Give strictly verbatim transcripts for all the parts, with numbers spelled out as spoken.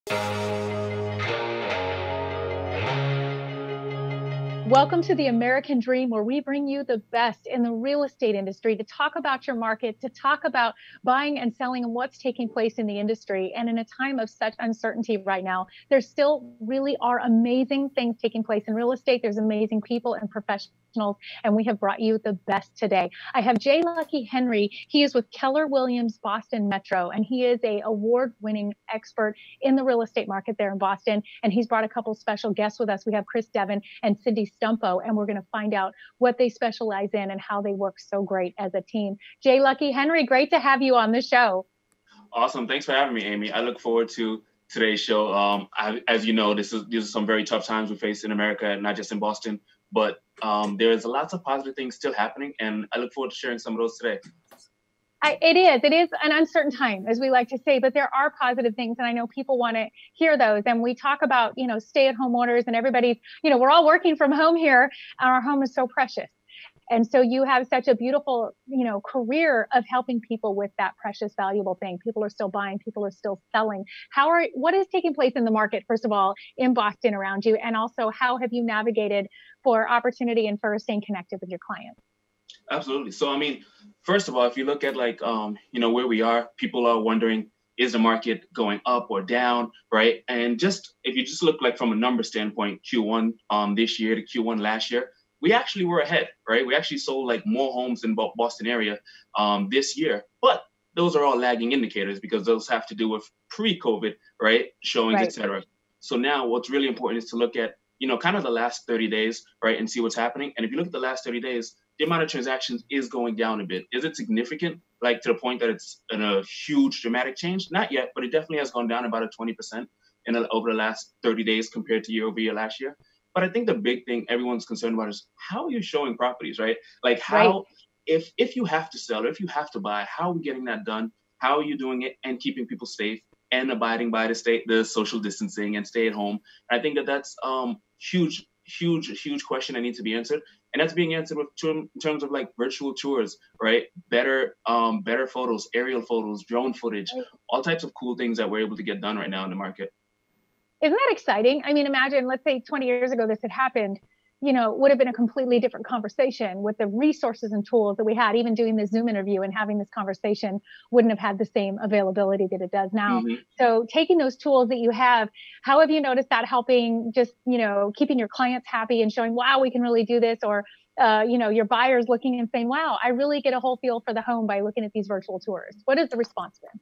Welcome to the American Dream, where we bring you the best in the real estate industry to talk about your market, to talk about buying and selling and what's taking place in the industry. And in a time of such uncertainty right now, there still really are amazing things taking place in real estate. There's amazing people and professionals, and we have brought you the best today. I have Jay Lucky Henry. He is with Keller Williams Boston Metro, and he is a award-winning expert in the real estate market there in Boston. And he's brought a couple special guests with us. We have Chris Devin and Cindy Stumpo, and we're going to find out what they specialize in and how they work so great as a team. Jay Lucky Henry, great to have you on the show. Awesome. Thanks for having me, Amy. I look forward to today's show. Um, I, as you know, this is these are some very tough times we face in America, not just in Boston, but um, there's lots of positive things still happening, and I look forward to sharing some of those today. I, it is. It is an uncertain time, as we like to say, but there are positive things, and I know people want to hear those. And we talk about, you know, stay-at-home orders, and everybody's, you know, we're all working from home here, and our home is so precious. And so you have such a beautiful, you know, career of helping people with that precious, valuable thing. People are still buying, people are still selling. How are, what is taking place in the market, first of all, in Boston around you? And also, how have you navigated for opportunity and for staying connected with your clients? Absolutely. So, I mean, first of all, if you look at like, um, you know, where we are, people are wondering, is the market going up or down, right? And just, if you just look like from a number standpoint, Q one um, this year to Q one last year, we actually were ahead, right? We actually sold like more homes in Bo- Boston area um, this year, but those are all lagging indicators because those have to do with pre-COVID, right? Showings, Right. et cetera. So now what's really important is to look at, you know, kind of the last thirty days, right? And see what's happening. And if you look at the last thirty days, the amount of transactions is going down a bit. Is it significant, like to the point that it's in a huge dramatic change? Not yet, but it definitely has gone down about a twenty percent in a, over the last thirty days compared to year over year last year. But I think the big thing everyone's concerned about is how are you showing properties, right? Like how, right. if if you have to sell or if you have to buy, how are we getting that done? How are you doing it and keeping people safe and abiding by the state, the social distancing and stay at home? And I think that that's um huge, huge, huge question that needs to be answered. And that's being answered with in terms of like virtual tours, right? Better, um, better photos, aerial photos, drone footage, all types of cool things that we're able to get done right now in the market. Isn't that exciting? I mean, imagine, let's say twenty years ago this had happened, you know, would have been a completely different conversation with the resources and tools that we had. Even doing this Zoom interview and having this conversation wouldn't have had the same availability that it does now. Mm-hmm. So taking those tools that you have, how have you noticed that helping just, you know, keeping your clients happy and showing, wow, we can really do this? Or, uh, you know, your buyers looking and saying, wow, I really get a whole feel for the home by looking at these virtual tours. What has the response been?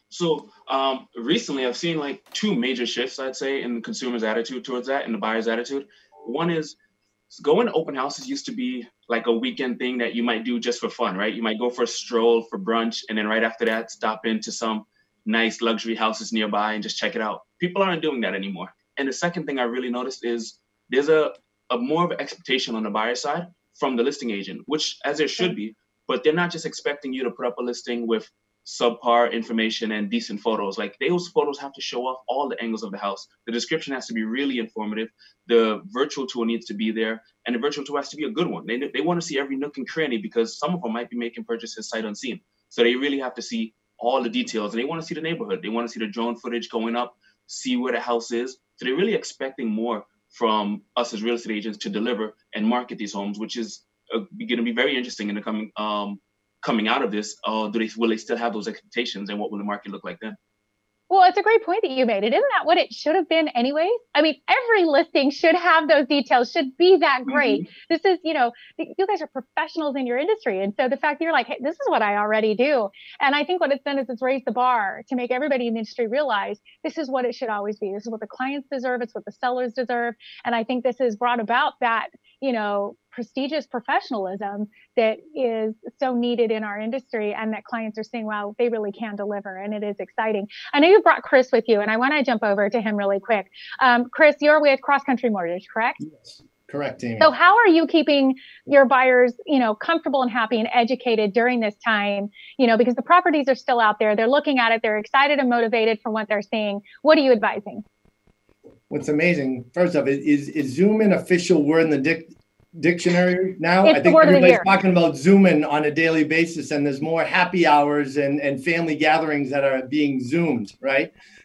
So um, recently I've seen like two major shifts, I'd say, in the consumer's attitude towards that and the buyer's attitude. One is going to open houses used to be like a weekend thing that you might do just for fun, right? You might go for a stroll for brunch, and then right after that, stop into some nice luxury houses nearby and just check it out. People aren't doing that anymore. And the second thing I really noticed is there's a, a more of an expectation on the buyer side from the listing agent, which as there should be, but they're not just expecting you to put up a listing with subpar information and decent photos. Like those photos have to show off all the angles of the house. The description has to be really informative. The virtual tour needs to be there, and the virtual tour has to be a good one. They, they want to see every nook and cranny because some of them might be making purchases sight unseen. So they really have to see all the details, and they want to see the neighborhood. They want to see the drone footage going up, see where the house is. So they're really expecting more from us as real estate agents to deliver and market these homes, which is uh, going to be very interesting in the coming um, coming out of this. Uh, do they will they still have those expectations, and what will the market look like then? Well, it's a great point that you made. It isn't that what it should have been anyways? I mean, every listing should have those details, should be that great. Mm-hmm. This is, you know, you guys are professionals in your industry. And so the fact that you're like, hey, this is what I already do. And I think what it's done is it's raised the bar to make everybody in the industry realize this is what it should always be. This is what the clients deserve. It's what the sellers deserve. And I think this has brought about that, you know, prestigious professionalism that is so needed in our industry, and that clients are saying, wow, they really can deliver. And it is exciting. I know you brought Chris with you, and I want to jump over to him really quick. Um, Chris, you're with Cross Country Mortgage, correct? Yes, correct, Amy. So how are you keeping your buyers, you know, comfortable and happy and educated during this time? You know, because the properties are still out there. They're looking at it. They're excited and motivated from what they're seeing. What are you advising? What's amazing, first off, is, is Zoom an official word in the dic- dictionary now? It's I think the word everybody's of the year. talking about Zooming on a daily basis, and there's more happy hours and, and family gatherings that are being Zoomed, right?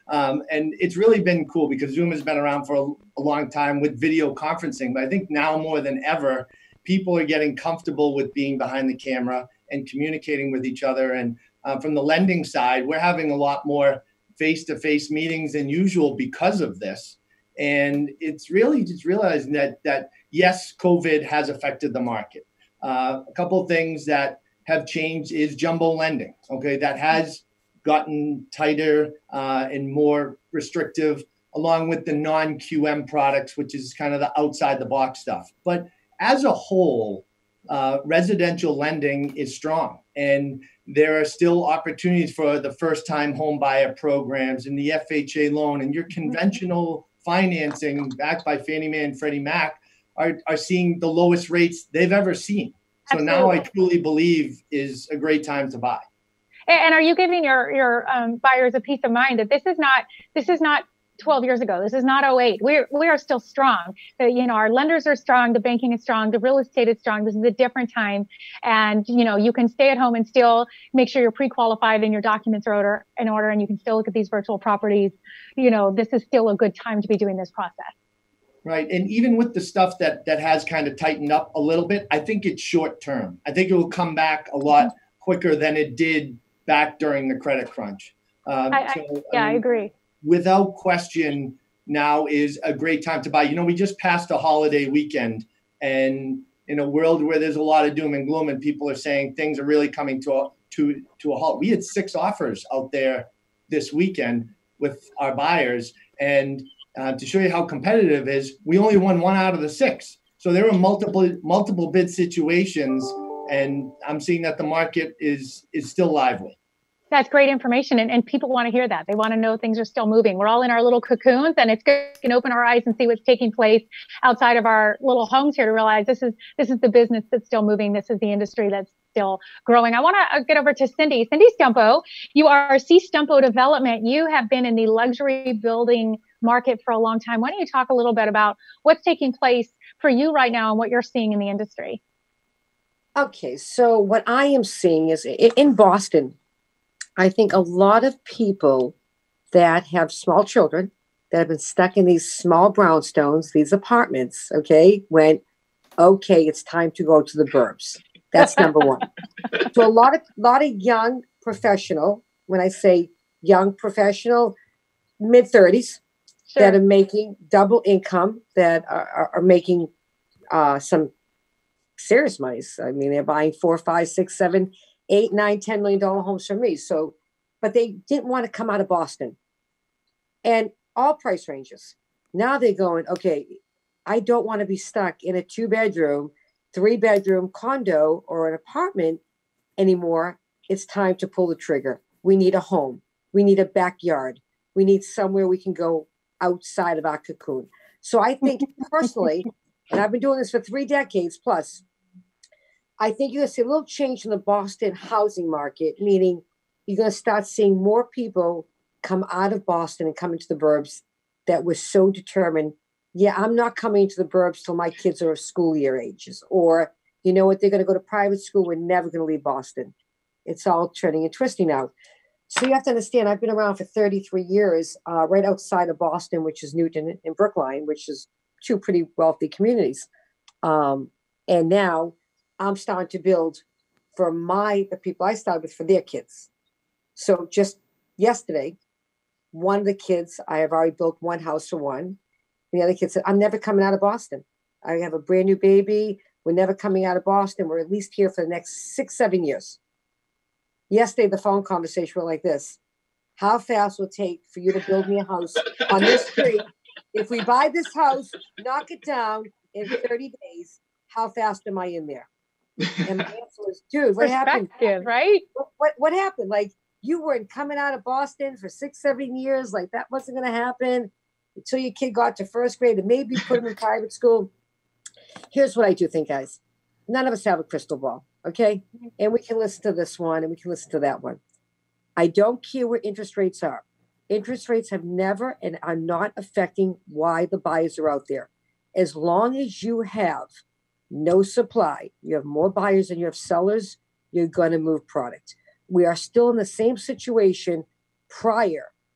Um, and it's really been cool because Zoom has been around for a, a long time with video conferencing. But I think now more than ever, people are getting comfortable with being behind the camera and communicating with each other. And uh, from the lending side, we're having a lot more face-to-face meetings than usual because of this. And it's really just realizing that, that yes, COVID has affected the market. Uh, a couple of things that have changed is jumbo lending. Okay, that has gotten tighter uh, and more restrictive, along with the non-Q M products, which is kind of the outside the box stuff. But as a whole, uh, residential lending is strong, and there are still opportunities for the first-time home buyer programs and the F H A loan, and your conventional financing backed by Fannie Mae and Freddie Mac are, are seeing the lowest rates they've ever seen. So Absolutely. Now I truly believe is a great time to buy. And are you giving your your um, buyers a peace of mind that this is not this is not twelve years ago? This is not oh eight. We're we are still strong. The, you know, our lenders are strong. The banking is strong. The real estate is strong. This is a different time, and you know you can stay at home and still make sure you're pre-qualified and your documents are order, in order, and you can still look at these virtual properties. You know, this is still a good time to be doing this process. Right. And even with the stuff that that has kind of tightened up a little bit, I think it's short term. I think it will come back a lot quicker than it did back during the credit crunch. Um, I, so, I, yeah, I, mean, I agree. Without question, now is a great time to buy. You know, we just passed a holiday weekend, and in a world where there's a lot of doom and gloom and people are saying things are really coming to a, to, to a halt. We had six offers out there this weekend with our buyers, and Uh, to show you how competitive it is, we only won one out of the six. So there were multiple multiple bid situations, and I'm seeing that the market is is still lively. That's great information, and, and people want to hear that. They want to know things are still moving. We're all in our little cocoons, and it's good we can open our eyes and see what's taking place outside of our little homes here to realize this is this is the business that's still moving. This is the industry that's still growing. I want to get over to Cindy. Cindy Stumpo, you are C Stumpo Development. You have been in the luxury building market for a long time. Why don't you talk a little bit about what's taking place for you right now and what you're seeing in the industry? Okay, so what I am seeing is in Boston, I think a lot of people that have small children that have been stuck in these small brownstones, these apartments, okay, went, okay, it's time to go to the burbs. That's number one. So a lot of lot of young professional, when I say young professional, mid thirties, sure, that are making double income, that are, are, are making uh, some serious monies. I mean, they're buying four, five, six, seven, eight, nine, ten million dollar homes from me. So, but they didn't want to come out of Boston, and all price ranges. Now they're going, okay, I don't want to be stuck in a two bedroom, three bedroom condo or an apartment anymore. It's time to pull the trigger. We need a home. We need a backyard. We need somewhere we can go outside of our cocoon. So I think personally, and I've been doing this for three decades plus, I think you're going to see a little change in the Boston housing market, meaning you're going to start seeing more people come out of Boston and come into the burbs that were so determined, yeah, I'm not coming to the burbs till my kids are of school year ages, or you know what, they're going to go to private school. We're never going to leave Boston. It's all turning and twisting now. So you have to understand, I've been around for thirty-three years, uh, right outside of Boston, which is Newton and Brookline, which is two pretty wealthy communities. Um, and now I'm starting to build for my, the people I started with, for their kids. So just yesterday, one of the kids, I have already built one house for one. The other kid said, I'm never coming out of Boston. I have a brand new baby. We're never coming out of Boston. We're at least here for the next six, seven years. Yesterday, the phone conversation went like this. How fast will it take for you to build me a house on this street? If we buy this house, knock it down in thirty days, how fast am I in there? And my answer was, dude, what happened? Right? What, what, what happened? Like, you weren't coming out of Boston for six, seven years. Like, that wasn't going to happen until your kid got to first grade and maybe put him in private school. Here's what I do think, guys. None of us have a crystal ball, okay? And we can listen to this one and we can listen to that one. I don't care where interest rates are. Interest rates have never and are not affecting why the buyers are out there. As long as you have no supply, you have more buyers than you have sellers, you're going to move product. We are still in the same situation prior.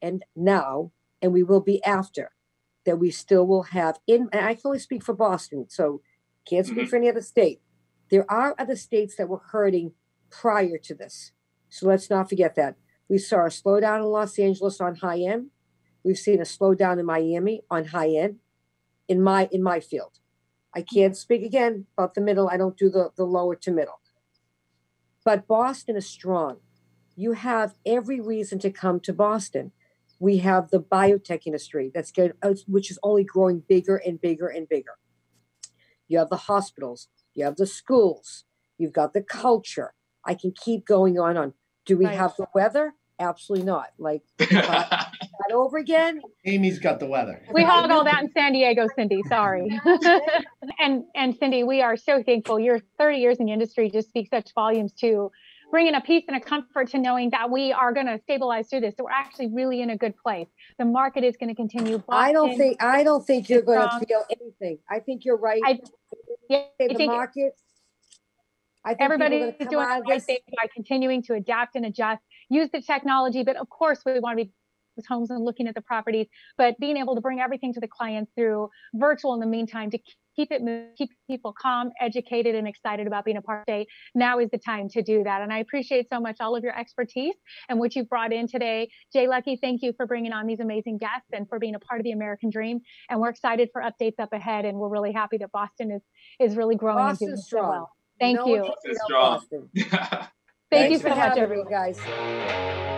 and now, and we will be after, that we still will have in, and I can only speak for Boston, so can't speak mm-hmm. for any other state. There are other states that were hurting prior to this. So let's not forget that. We saw a slowdown in Los Angeles on high end. We've seen a slowdown in Miami on high end in my in my field. I can't speak again about the middle. I don't do the, the lower to middle. But Boston is strong. You have every reason to come to Boston. We have the biotech industry that's good, which is only growing bigger and bigger and bigger. You have the hospitals. You have the schools. You've got the culture. I can keep going on and on. Do we right. have the weather? Absolutely not. Like, that over again. Amy's got the weather. We had all that in San Diego, Cindy. Sorry. and and Cindy, we are so thankful. Your thirty years in the industry just speaks such volumes to bringing a peace and a comfort to knowing that we are going to stabilize through this. So we're actually really in a good place. The market is going to continue. Boston, I don't think I don't think you're going to feel anything. I think you're right. I, yeah, the I think market. I think everybody's doing the right thing by continuing to adapt and adjust. Use the technology, but of course we want to be with homes and looking at the properties, but being able to bring everything to the clients through virtual in the meantime to keep it moving, keep people calm, educated, and excited about being a part of the day. Now is the time to do that. And I appreciate so much all of your expertise and what you've brought in today. Jay Lucky, thank you for bringing on these amazing guests and for being a part of the American dream. And we're excited for updates up ahead. And we're really happy that Boston is, is really growing Boston's and doing strong. so well. Thank no you. Boston's strong. Thank Thanks you so for much, having everyone. me, guys.